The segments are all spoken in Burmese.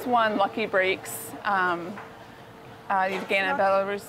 won Lucky Breaks. Iryna Belarus.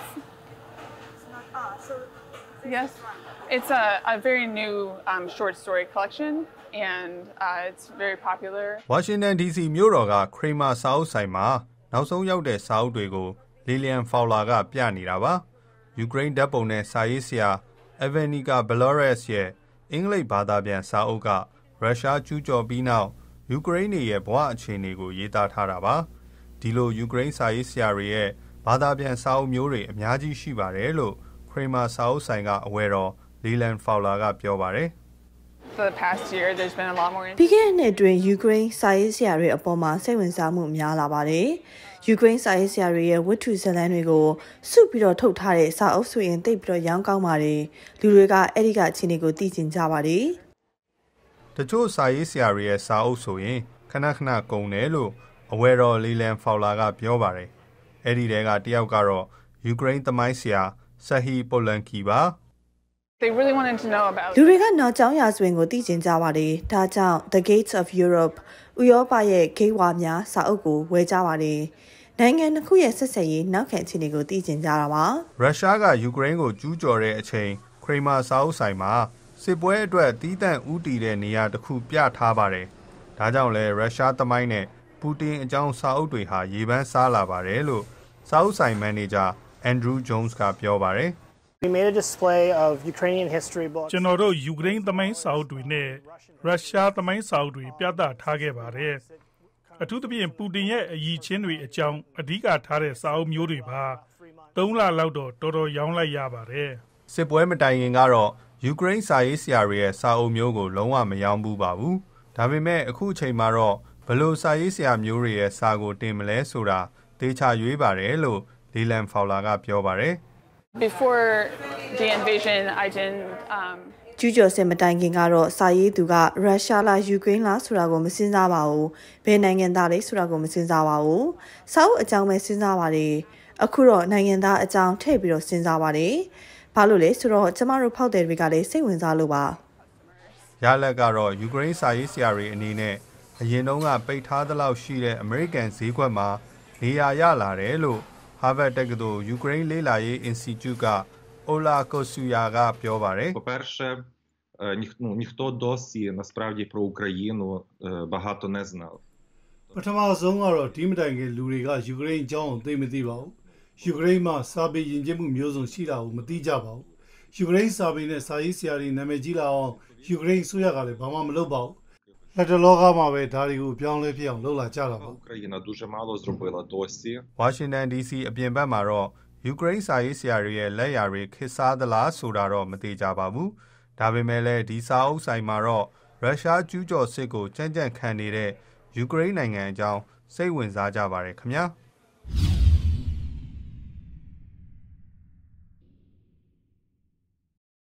Yes, it's a very new short story collection, and it's very popular. Washington D.C. မြို့တော်က Kramer စာအုပ်ဆိုင်မှာနောက်ဆုံးရောက်တဲ့စာအုပ်တွေကို Lillian Fowler ကပြနေတာပါ။ ယူကရိန်းဓာတ်ပုံနဲ့စာရေးဆရာ Iryna Belarus ရဲ့အင်္ဂလိပ်ဘာသာပြန်စာအုပ်ကရုရှားကျူးကျော်ပြီးနောက်ယူကရိန်းရဲ့ဘဝအခြေအနေကိုရေးသားထားတာပါ။ဒီလိုယူကရိန်းစာရေးဆရာတွေရဲ့ဘာသာပြန်စာအုပ်မျိုးတွေအများကြီးရှိပါတယ်လို့ Kramer စာအုပ်ဆိုင်ကအဝယ်တော် Lillian Fowler ကပြောပါတယ်။ The past year, there's been a lot more. ပြီးခဲ့တဲ့နှစ်အတွင်းယူကရိန်းစာရေးဆရာတွေအပေါ်မှာစိတ်ဝင်စားမှုများလာပါတယ်။ယူကရိန်းစာရေးဆရာတွေရဲ့ဝတ္ထုဇာတ်လမ်းတွေကိုစုပြီးတော့ထုတ်ထားတဲ့စာအုပ်ဆိုရင်တိတ်ပြီးတော့ရောင်းကောင်းပါတယ်။လူတွေကအဲ့ဒီကအခြေအနေကိုသိကျင်ကြပါတယ်။တချို့စာရေးဆရာတွေရဲ့စာအုပ်ဆိုရင်ခဏခဏကုန်တယ်လို့အဝယ်တော် Lillian Fowler ကပြောပါတယ်။အဲ့ဒီတဲကတယောက်ကတော့ယူကရိန်းသမိုင်းဆရာ Sahi Polanki ပါ။ They really wanted to know about. လူတွေကနောက်ကျောင်းရာဇဝင်ကိုသိကျင်ကြပါတယ်။ဒါကြောင့် The Gates of Europe ဥရောပရဲ့ဂိတ်ဝါများစာအုပ်ကိုဝယ်ကြပါတယ်။နိုင်ငံတစ်ခုရဲ့ဆက်ဆက်ရေးနောက်ခံအခြေအနေကိုသိကျင်ကြတာပါ။ရုရှားကယူကရိန်းကိုကျူးကျော်တဲ့အချိန် Kramer စာအုပ်ဆိုင်မှာစစ်ပွဲအတွက်တီးတန့်ဦးတည်တဲ့နေရာတစ်ခုပြထားပါတယ်။ဒါကြောင့်လဲရုရှားသမိုင်းနဲ့ပူတင်အကြောင်းစာအုပ်တွေဟာရေပန်းစားလာပါတယ်လို့စာအုပ်ဆိုင်မန်နေဂျာ Andrew Jones ကပြောပါတယ်။ We made a display of Ukrainian history books. ကျွန်တော်တို့ယူကရိန်းသမိုင်းစာအုပ်တွေနဲ့ရုရှားသမိုင်းစာအုပ်တွေပြသထားခဲ့ပါတယ်။အထူးသဖြင့်ပူတင်ရဲ့အရေးချင်းတွေအကြောင်းအဓိကထားတဲ့စာအုပ်မျိုးတွေပါ3လလောက်တော့တော်တော်ရောင်းလိုက်ရပါတယ်။စစ်ပွဲမတိုင်ခင်ကတော့ယူကရိန်းစာရေးဆရာတွေရဲ့စာအုပ်မျိုးကိုလုံးဝမရောင်းဘူးပါဘူး။ဒါပေမဲ့အခုအချိန်မှာတော့ဘယ်လိုစာရေးဆရာမျိုးတွေရဲ့စာကိုတင်မလဲဆိုတာသေချာရွေးပါတယ်လို့ Lillian Fowler ကပြောပါတယ်။ Before the invasion, I didn't ကျူးကျော်စစ်မတိုင်ခင်ကတော့စာရေးသူကရုရှားလားယူကရိန်းလားဆိုတာကိုမစဉ်းစားပါဘူး။ဘယ်နိုင်ငံသားလဲဆိုတာကိုမစဉ်းစားပါဘူး။စာအုပ်အကြောင်းပဲစဉ်းစားပါတယ်။အခုတော့နိုင်ငံသားအကြောင်းထည့်ပြီးတော့စဉ်းစားပါတယ်။ဘာလို့လဲဆိုတော့ကျမတို့ဖောက်တယ်တွေကလည်းစိတ်ဝင်စားလို့ပါ။ရလက်ကတော့ယူကရိန်းစာရေးဆရာတွေအနေနဲ့အရင်တုန်းကပိတ်ထားသလောက်ရှိတဲ့အမေရိကန်ဈေးကွက်မှာနေရာရလာတယ်လို့ Harvard တက္ကသိုလ်ယူကရိန်းလေ့လာရေး Institute က Ola Kosuya ကပြောပါတယ်။ По-перше, ніхто досі насправді про Україну багато не знав. ပထမဆုံးကတော့ဒီမတိုင်ခင်လူတွေကယူကရိန်းအကြောင်းကိုသိမသိပါဘူး။ယူကရိန်းမှာစာပေယဉ်ကျေးမှုမျိုးစုံရှိတာကိုမသိကြပါဘူး။ယူကရိန်းစာပေနဲ့စာရေးဆရာတွေနာမည်ကြီးလာအောင်ယူကရိန်းအစိုးရကလည်းဘာမှမလုပ်ပါဘူး။လက်တလောကမှာပဲဒါတွေကိုပြောင်းလဲဖြစ်အောင်လုပ်လာကြတာပါ။ Україна дуже мало зробила досі. Washington DC အပြင်ဘက်မှာတော့ယူကရိန်းစာရေးဆရာတွေရဲ့လက်ရာတွေခေတ်စားသလားဆိုတာတော့မသိကြပါဘူး။ဒါပေမဲ့လည်းဒီစာအုပ်ဆိုင်မှာတော့ရုရှားကျူးကျော်စစ်ကိုကြံ့ကြံ့ခံနေတဲ့ယူကရိန်းနိုင်ငံအကြောင်းစိတ်ဝင်စားကြပါတယ်ခင်ဗျာ။